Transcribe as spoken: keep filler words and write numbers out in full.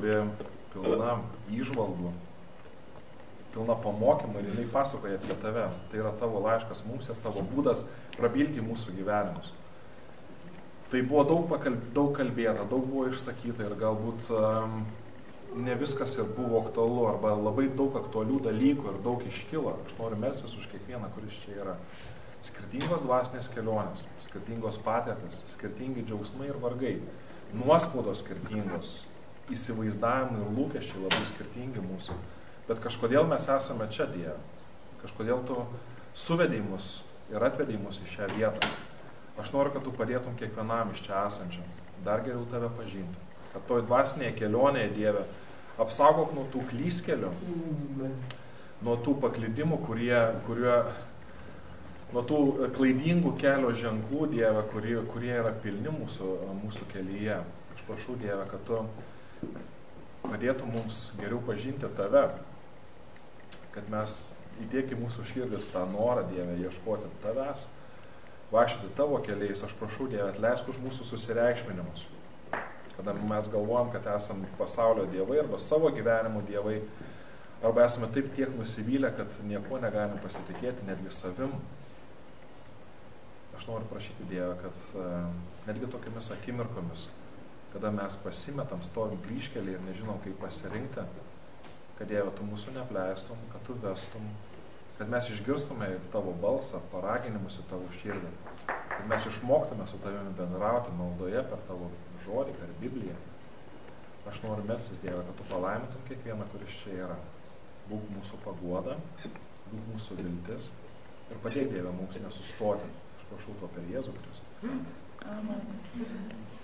kuri pilna įžvalgų, pilna pamokymų ir jinai pasakoja apie tave. Tai yra tavo laiškas mums ir tavo būdas prabilti mūsų gyvenimus. Tai buvo daug, pakalb... daug kalbėta, daug buvo išsakyta ir galbūt um, ne viskas ir buvo aktualu arba labai daug aktualių dalykų ir daug iškilo. Aš noriu melstis už kiekvieną, kuris čia yra. Skirtingos dvasinės kelionės, skirtingos patirtis, skirtingi džiaugsmai ir vargai, nuoskaudos skirtingos, įsivaizdavimai ir lūkesčiai labai skirtingi mūsų. Bet kažkodėl mes esame čia, Dieve. Kažkodėl tu suvedei mus ir atvedei mus į šią vietą. Aš noriu, kad tu padėtum kiekvienam iš čia esančiam dar geriau tave pažinti. Kad toj dvasinėje kelionėje, Dieve, apsaugok nuo tų klystkelių, nuo tų paklydimų, kurie, kurie, nuo tų klaidingų kelio ženklų, Dieve, kurie, kurie yra pilni mūsų, mūsų kelyje. Aš prašau, Dieve, kad tu padėtum mums geriau pažinti tave, kad mes įdėk į mūsų širdis tą norą, Dieve, ieškoti tavęs, vaikščioti tavo keliais. Aš prašau, Dieve, atleisk už mūsų susireikšminimus. Kada mes galvojam, kad esam pasaulio dievai arba savo gyvenimo dievai, arba esame taip tiek nusivylę, kad nieko negalim pasitikėti, netgi savim. Aš noriu prašyti, Dieve, kad uh, netgi tokiamis akimirkomis, kada mes pasimetam, stovim kryžkelį ir nežinom, kaip pasirinkti, kad, Dieve, tu mūsų neapleistum, kad tu vestum, kad mes išgirstume tavo balsą, paraginimus į tavo širdį, kad mes išmoktume su tavimi bendrauti maldoje per tavo žodį, per Bibliją. Aš noriu melstis, Dieve, kad tu palaimintum kiekvieną, kuris čia yra. Būk mūsų paguoda, būk mūsų viltis ir padėk, Dieve, mums nesustoti. Aš prašau to per Jėzų Kristų. Amen.